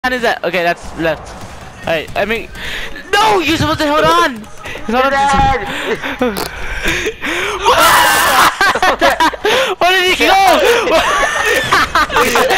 hand is that? Okay, that's left. Alright, I mean, no, you're supposed to hold on. Hold on. Where did he go?